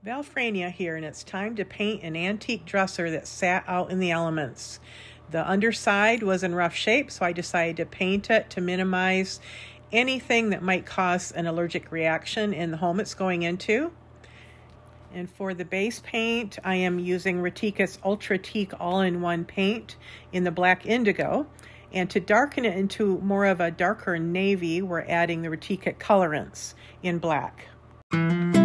Valfrania here, and it's time to paint an antique dresser that sat out in the elements. The underside was in rough shape, so I decided to paint it to minimize anything that might cause an allergic reaction in the home it's going into. And for the base paint, I am using Retique's Ultratique all-in-one paint in the black indigo. And to darken it into more of a darker navy, we're adding the Retique Colorants in black.